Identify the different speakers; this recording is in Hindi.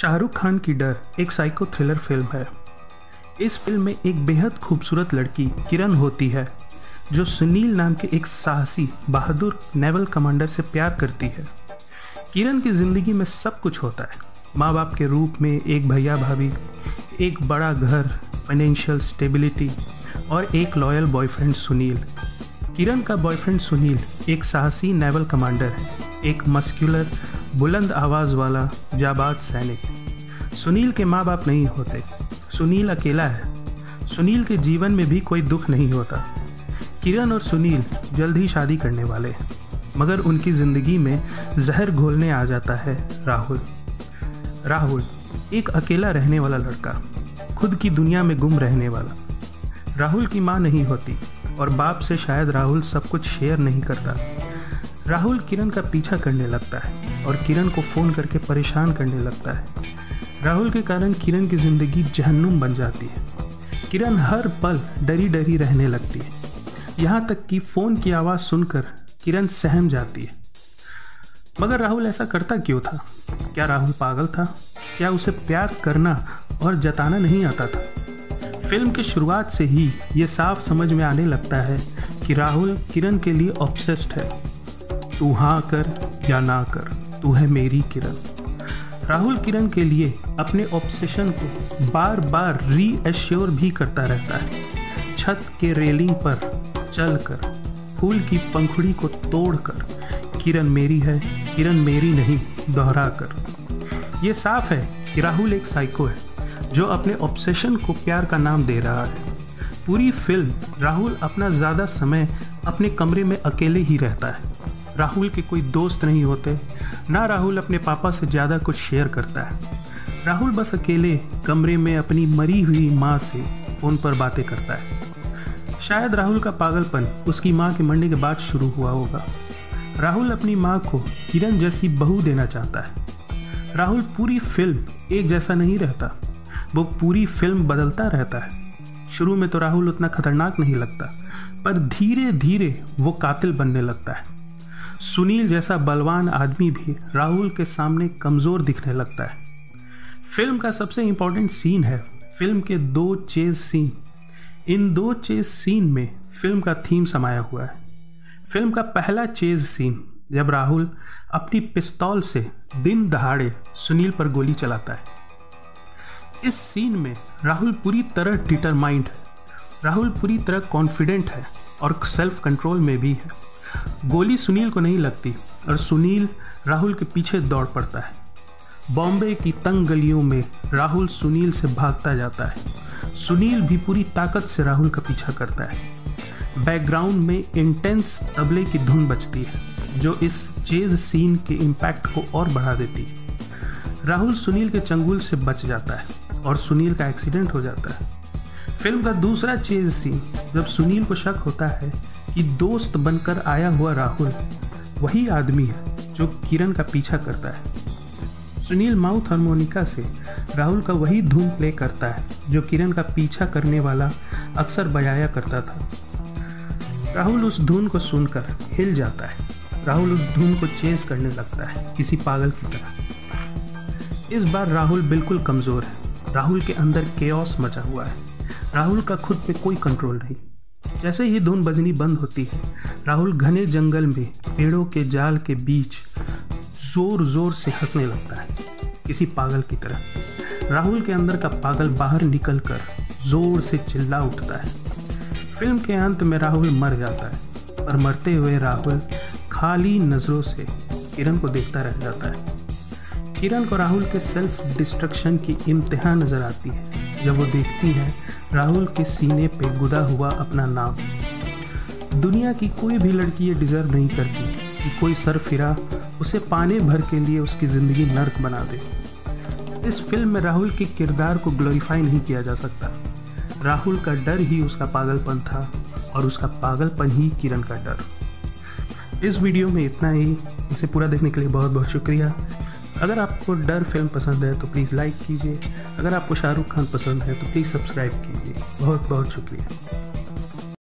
Speaker 1: शाहरुख खान की डर एक साइको थ्रिलर फिल्म है। इस फिल्म में एक बेहद खूबसूरत लड़की किरण होती है जो सुनील नाम के एक साहसी बहादुर नेवल कमांडर से प्यार करती है। किरण की ज़िंदगी में सब कुछ होता है, माँ बाप के रूप में एक भैया भाभी, एक बड़ा घर, फाइनेंशियल स्टेबिलिटी और एक लॉयल बॉयफ्रेंड सुनील। किरण का बॉयफ्रेंड सुनील एक साहसी नेवल कमांडर है, एक मस्कुलर बुलंद आवाज़ वाला जाबाज सैनिक। सुनील के माँ बाप नहीं होते, सुनील अकेला है। सुनील के जीवन में भी कोई दुख नहीं होता। किरण और सुनील जल्द ही शादी करने वाले हैं, मगर उनकी ज़िंदगी में जहर घोलने आ जाता है राहुल एक अकेला रहने वाला लड़का, खुद की दुनिया में गुम रहने वाला। राहुल की माँ नहीं होती और बाप से शायद राहुल सब कुछ शेयर नहीं करता। राहुल किरण का पीछा करने लगता है और किरण को फ़ोन करके परेशान करने लगता है। राहुल के कारण किरण की ज़िंदगी जहन्नुम बन जाती है। किरण हर पल डरी डरी रहने लगती है, यहाँ तक कि फ़ोन की आवाज़ सुनकर किरण सहम जाती है। मगर राहुल ऐसा करता क्यों था? क्या राहुल पागल था? क्या उसे प्यार करना और जताना नहीं आता था? फिल्म की शुरुआत से ही ये साफ समझ में आने लगता है कि राहुल किरण के लिए ऑब्सेस्ड है। तू हाँ कर या ना कर, तू है मेरी किरण। राहुल किरण के लिए अपने ऑब्सेशन को बार बार रीएश्योर भी करता रहता है। छत के रेलिंग पर चलकर, फूल की पंखुड़ी को तोड़कर, किरण मेरी है, किरण मेरी नहीं दोहरा कर। ये साफ है कि राहुल एक साइको है जो अपने ऑब्सेशन को प्यार का नाम दे रहा है। पूरी फिल्म राहुल अपना ज़्यादा समय अपने कमरे में अकेले ही रहता है। राहुल के कोई दोस्त नहीं होते, ना राहुल अपने पापा से ज़्यादा कुछ शेयर करता है। राहुल बस अकेले कमरे में अपनी मरी हुई माँ से फ़ोन पर बातें करता है। शायद राहुल का पागलपन उसकी माँ के मरने के बाद शुरू हुआ होगा। राहुल अपनी माँ को किरण जैसी बहू देना चाहता है। राहुल पूरी फिल्म एक जैसा नहीं रहता, वो पूरी फिल्म बदलता रहता है। शुरू में तो राहुल उतना खतरनाक नहीं लगता, पर धीरे धीरे वो कातिल बनने लगता है। सुनील जैसा बलवान आदमी भी राहुल के सामने कमज़ोर दिखने लगता है। फिल्म का सबसे इम्पॉर्टेंट सीन है फिल्म के 2 चेज सीन। इन 2 चेज सीन में फिल्म का थीम समाया हुआ है। फिल्म का पहला चेज सीन जब राहुल अपनी पिस्तौल से दिन दहाड़े सुनील पर गोली चलाता है। इस सीन में राहुल पूरी तरह डिटरमाइंड है, राहुल पूरी तरह कॉन्फिडेंट है और सेल्फ कंट्रोल में भी है। गोली सुनील को नहीं लगती और सुनील राहुल के पीछे दौड़ पड़ता है। बॉम्बे की तंग गलियों में राहुल सुनील से भागता जाता है। सुनील भी पूरी ताकत से राहुल का पीछा करता है। बैकग्राउंड में इंटेंस तबले की धुन बजती है जो इस चेज सीन के इम्पैक्ट को और बढ़ा देती है। राहुल सुनील के चंगुल से बच जाता है और सुनील का एक्सीडेंट हो जाता है। फिल्म का दूसरा चेज सीन जब सुनील को शक होता है कि दोस्त बनकर आया हुआ राहुल वही आदमी है जो किरण का पीछा करता है। सुनील माउथ हारमोनिका से राहुल का वही धुन प्ले करता है जो किरण का पीछा करने वाला अक्सर बजाया करता था। राहुल उस धुन को सुनकर हिल जाता है। राहुल उस धुन को चेज करने लगता है किसी पागल की तरह। इस बार राहुल बिल्कुल कमज़ोर है। राहुल के अंदर केओस मचा हुआ है। राहुल का खुद पे कोई कंट्रोल नहीं। जैसे ही धुन बजनी बंद होती है, राहुल घने जंगल में पेड़ों के जाल के बीच जोर जोर से हंसने लगता है किसी पागल की तरह। राहुल के अंदर का पागल बाहर निकलकर जोर से चिल्ला उठता है। फिल्म के अंत में राहुल मर जाता है, पर मरते हुए राहुल खाली नज़रों से किरण को देखता रह जाता है। किरण को राहुल के सेल्फ डिस्ट्रक्शन की इम्तिहान नज़र आती है जब वो देखती है राहुल के सीने पे गुदा हुआ अपना नाम। दुनिया की कोई भी लड़की ये डिज़र्व नहीं करती कि कोई सरफिरा उसे पाने भर के लिए उसकी ज़िंदगी नर्क बना दे। इस फिल्म में राहुल के किरदार को ग्लोरीफाई नहीं किया जा सकता। राहुल का डर ही उसका पागलपन था और उसका पागलपन ही किरण का डर। इस वीडियो में इतना ही। इसे पूरा देखने के लिए बहुत बहुत शुक्रिया। अगर आपको डर फिल्म पसंद है तो प्लीज़ लाइक कीजिए। अगर आपको शाहरुख खान पसंद है तो प्लीज़ सब्सक्राइब कीजिए। बहुत बहुत शुक्रिया।